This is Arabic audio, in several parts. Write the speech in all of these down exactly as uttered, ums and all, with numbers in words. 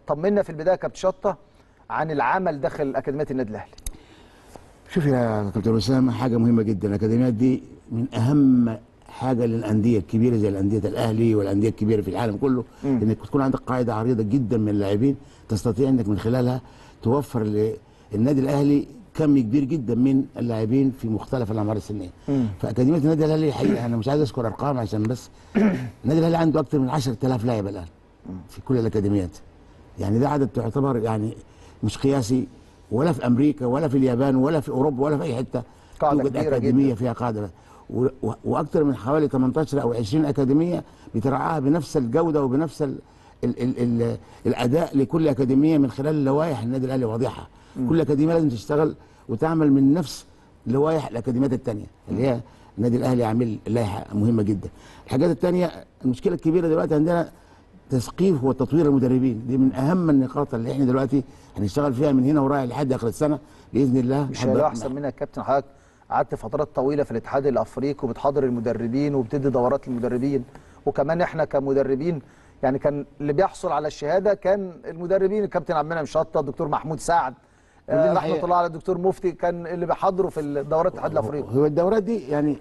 طمنا في البدايه كابتن شطه عن العمل داخل اكاديميه النادي الاهلي. شوف يا كابتن اسامه، حاجه مهمه جدا. الاكاديميات دي من اهم حاجه للانديه الكبيره زي الانديه الاهلي والانديه الكبيره في العالم كله، م. انك تكون عندك قاعده عريضه جدا من اللاعبين تستطيع انك من خلالها توفر للنادي الاهلي كم كبير جدا من اللاعبين في مختلف الاعمار السنيه. فاكاديميه النادي الاهلي حقيقه انا مش عايز اذكر ارقام عشان بس النادي الاهلي عنده اكثر من عشرة آلاف لاعب الان في كل الاكاديميات. يعني ده عدد تعتبر يعني مش قياسي، ولا في امريكا ولا في اليابان ولا في اوروبا ولا في اي حته توجد اكاديميه جداً. فيها قاعده واكثر من حوالي ثمانية عشر او عشرين اكاديميه بترعاها بنفس الجوده وبنفس ال ال ال ال الاداء لكل اكاديميه من خلال لوائح النادي الاهلي واضحه. كل اكاديميه لازم تشتغل وتعمل من نفس لوائح الاكاديميات الثانيه اللي هي النادي الاهلي عامل لائحه مهمه جدا. الحاجات الثانيه المشكله الكبيره دلوقتي عندنا تثقيف وتطوير المدربين، دي من اهم النقاط اللي احنا دلوقتي هنشتغل فيها من هنا ورايح لحد اخر السنه باذن الله. مش هيلاقي احسن منها يا كابتن. حضرتك قعدت فترات طويله في الاتحاد الافريقي وبتحاضر المدربين وبتدي دورات للمدربين، وكمان احنا كمدربين يعني كان اللي بيحصل على الشهاده كان المدربين، الكابتن عبد المنعم شطه، الدكتور محمود سعد، آه رحمه الله على الدكتور مفتي، كان اللي بيحضروا في الدورات الاتحاد الافريقي. هو الدورات دي يعني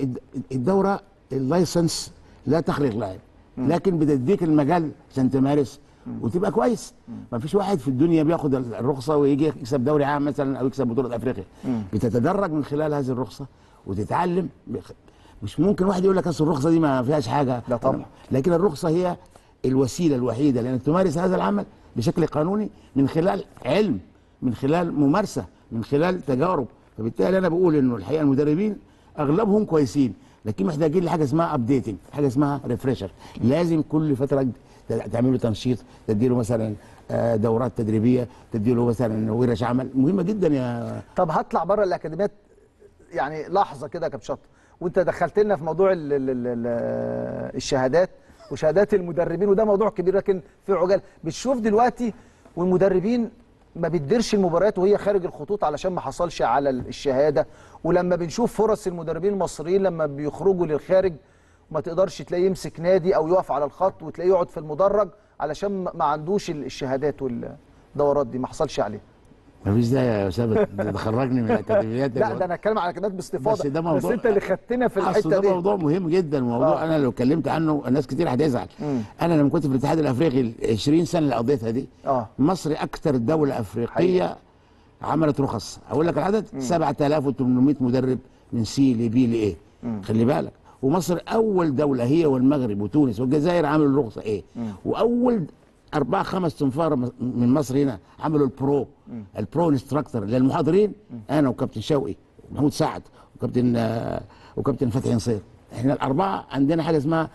الدوره اللايسنس لا تخلق لاعب، لكن بتديك المجال عشان تمارس وتبقى كويس. ما فيش واحد في الدنيا بياخد الرخصه ويجي يكسب دوري عام مثلا او يكسب بطوله افريقيا. بتتدرج من خلال هذه الرخصه وتتعلم. مش ممكن واحد يقول لك اصل الرخصه دي ما فيهاش حاجه، لا طبعا، لكن الرخصه هي الوسيله الوحيده لانك تمارس هذا العمل بشكل قانوني من خلال علم، من خلال ممارسه، من خلال تجارب. فبالتالي انا بقول انه الحقيقه المدربين اغلبهم كويسين، لكن محتاجين لحاجه اسمها ابديتنج، حاجه اسمها ريفريشر. لازم كل فتره تعمل له تنشيط، تديله مثلا دورات تدريبيه، تديله مثلا ورش عمل مهمه جدا. يا طب هطلع بره الاكاديميات يعني لحظه كده يا كابتن شطه، وانت دخلت لنا في موضوع ال ال ال الشهادات وشهادات المدربين، وده موضوع كبير لكن في عجاله. بتشوف دلوقتي والمدربين ما بتديرش المباريات وهي خارج الخطوط علشان ما حصلش على الشهاده، ولما بنشوف فرص المدربين المصريين لما بيخرجوا للخارج ما تقدرش تلاقيه يمسك نادي او يقف على الخط وتلاقيه يقعد في المدرج علشان ما عندوش الشهادات والدورات دي، ما حصلش عليه. ما فيش داعي يا اسامه تخرجني من الاكاديميات. لا ده انا اتكلم على الاكاديميات باستفاضه، بس ده موضوع، بس انت اللي خدتنا في الحته ده دي. ده موضوع مهم جدا، موضوع آه. انا لو اتكلمت عنه الناس كتير هتزعل. انا لما كنت في الاتحاد الافريقي عشرين سنه اللي قضيتها دي، آه. مصر اكثر دوله افريقيه حقيقة. عملت رخص. اقول لك العدد سبعة آلاف وثمانمائة مدرب من سي لبي لايه. خلي بالك. ومصر اول دوله هي والمغرب وتونس والجزائر عملوا الرخصه ايه. مم. واول اربع خمس تنفار من مصر هنا عملوا البرو. مم. البرو انستراكتور للمحاضرين. مم. انا وكابتن شوقي ومحمود سعد وكابتن آه وكابتن فتحي نصير. احنا الاربعه عندنا حاجه اسمها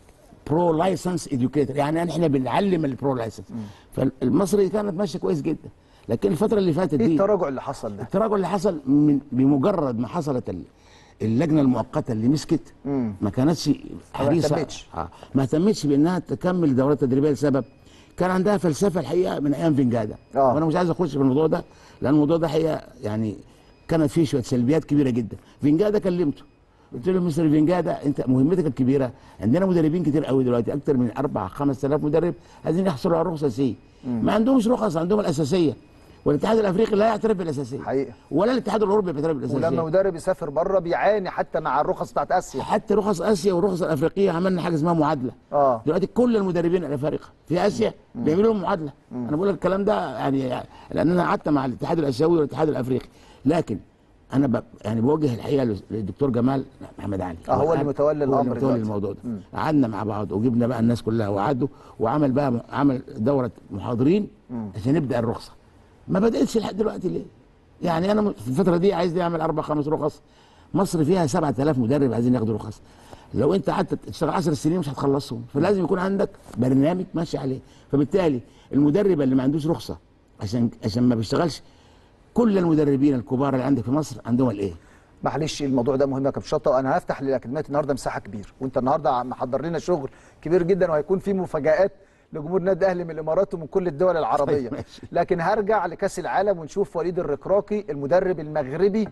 برو لايسنس اديوكيتور، يعني احنا بنعلم البرو لايسنس. فالمصري كانت ماشيه كويس جدا، لكن الفتره اللي فاتت دي ايه التراجع اللي حصل ده؟ التراجع اللي حصل من بمجرد ما حصلت اللجنه المؤقته اللي مسكت مم. ما كانتش حريصه، ما اهتمتش آه. ما اهتمتش بانها تكمل دورات تدريبيه لسبب كان عندها فلسفه الحقيقه من ايام فينجادا. آه. وانا مش عايز اخش في الموضوع ده لان الموضوع ده حقيقه يعني كانت فيه شويه سلبيات كبيره جدا. فينجادا كلمته قلت له مستر فينجادا انت مهمتك الكبيره، عندنا مدربين كتير قوي دلوقتي اكتر من أربعة خمسة آلاف مدرب عايزين يحصلوا على الرخصه سي، ما عندهمش رخص، عندهم الاساسيه، والاتحاد الافريقي لا يعترف بالاساسيه حقيقه، ولا الاتحاد الاوروبي بيعترف بالاساسيه. ولما مدرب يسافر بره بيعاني حتى مع الرخص بتاعت اسيا، حتى رخص اسيا والرخص الافريقيه عملنا حاجه اسمها معادله. اه دلوقتي كل المدربين الافارقه في اسيا بيعملوا لهم معادله. مم. انا بقول لك الكلام ده يعني لان انا قعدت مع الاتحاد الاسيوي والاتحاد الافريقي، لكن انا ب... يعني بوجه الحقيقه للدكتور جمال محمد علي. اه هو اللي متولي الامر، هو اللي متولي الموضوع ده. قعدنا مع بعض وجبنا بقى الناس كلها وقعدوا وعمل بقى عمل دوره محاضرين مم. عشان نبدا الرخصه. ما بداتش لحد دلوقتي ليه؟ يعني انا في الفتره دي عايز اعمل اربع خمس رخص. مصر فيها سبعة آلاف مدرب عايزين ياخدوا رخص. لو انت قعدت تشتغل عشر سنين مش هتخلصهم، فلازم يكون عندك برنامج ماشي عليه. فبالتالي المدرب اللي ما عندوش رخصه عشان عشان ما بيشتغلش، كل المدربين الكبار اللي عندك في مصر عندهم الايه؟ معلش الموضوع ده مهم يا كابتن شطه، وانا هفتح للاكاديميات النهارده مساحه كبيره، وانت النهارده محضر لنا شغل كبير جدا وهيكون في مفاجآت لجمهور النادي الاهلي من الامارات ومن كل الدول العربيه. لكن هرجع لكاس العالم ونشوف وليد الركراكي المدرب المغربي،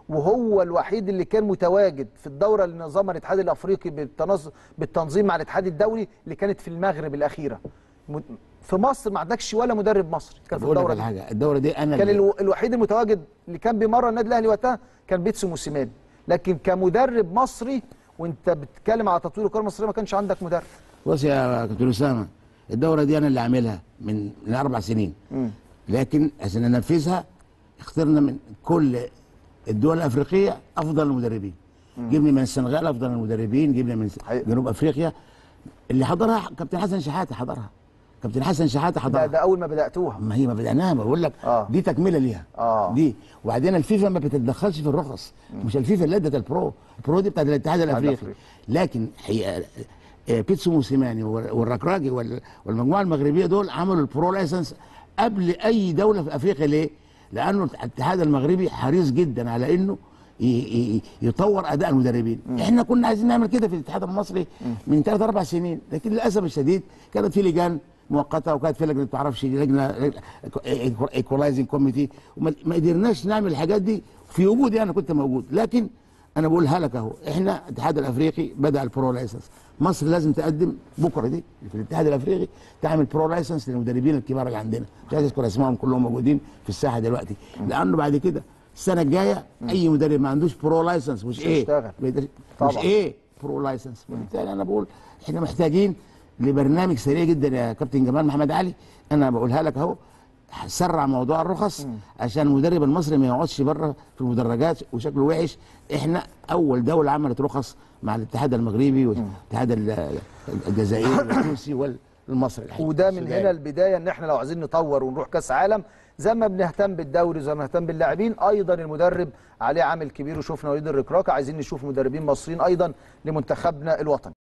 وهو الوحيد اللي كان متواجد في الدوره اللي نظمها الاتحاد الافريقي بالتنظيم مع الاتحاد الدولي اللي كانت في المغرب الاخيره. في مصر ما عندكش ولا مدرب مصري كان في بقول لك الدوره على دي. حاجه، الدوره دي انا كان اللي- الو... الوحيد المتواجد اللي كان بيمرن النادي الاهلي وقتها كان بيتسو موسيماني، لكن كمدرب مصري وانت بتتكلم على تطوير الكره المصريه ما كانش عندك مدرب. بص يا كابتن اسامه، الدوره دي انا اللي عاملها من من اربع سنين، مم. لكن عشان ننفذها اخترنا من كل الدول الافريقيه افضل المدربين. جبنا من السنغال افضل المدربين، جبنا من حقيقي. جنوب افريقيا اللي حضرها كابتن حسن شحاته، حضرها كابتن حسن شحاته ده, حضرها. ده اول ما بداتوها. ما هي ما بدأناها، بقول لك آه. دي تكمله ليها. آه. دي وبعدين الفيفا ما بتتدخلش في الرخص، مش الفيفا اللي ادت البرو، البرو دي بتاعت الاتحاد الافريقي. الأفريقي. لكن هي آه، بيتسو موسيماني والركراكي وال- والمجموعه المغربيه دول عملوا البرو لايسنس قبل اي دوله في افريقيا. ليه؟ لانه الاتحاد المغربي حريص جدا على انه ي- ي- يطور اداء المدربين. احنا كنا عايزين نعمل كده في الاتحاد المصري من ثلاث اربع سنين، لكن للاسف الشديد كانت في لجان مؤقته، وكانت في لجنه ما تعرفش لجنه ايكولايزنج كوميتي، وما ما قدرناش نعمل الحاجات دي في وجودي، انا كنت موجود. لكن انا بقولها لك اهو، احنا الاتحاد الافريقي بدا البرو لايسنس، مصر لازم تقدم بكره دي في الاتحاد الافريقي تعمل برو لايسنس للمدربين الكبار اللي عندنا، مش عايز اذكر اسمائهم كلهم موجودين في الساحه دلوقتي، لانه بعد كده السنه الجايه اي مدرب ما عندوش برو لايسنس مش ايه هيشتغل. مش طبعا. ايه برو لايسنس. وبالتالي انا بقول احنا محتاجين لبرنامج سريع جدا يا كابتن جمال محمد علي، انا بقولها لك اهو، سرع موضوع الرخص عشان المدرب المصري ما يقعدش بره في المدرجات وشكله وحش. احنا اول دوله عملت رخص مع الاتحاد المغربي والاتحاد ال- الجزائري والتونسي والمصري الحقيقة. وده من السوداني. هنا البدايه ان احنا لو عايزين نطور ونروح كاس عالم زي ما بنهتم بالدوري زي ما بنهتم باللاعبين، ايضا المدرب عليه عامل كبير. وشوفنا وليد الركراكي، عايزين نشوف مدربين مصريين ايضا لمنتخبنا الوطني.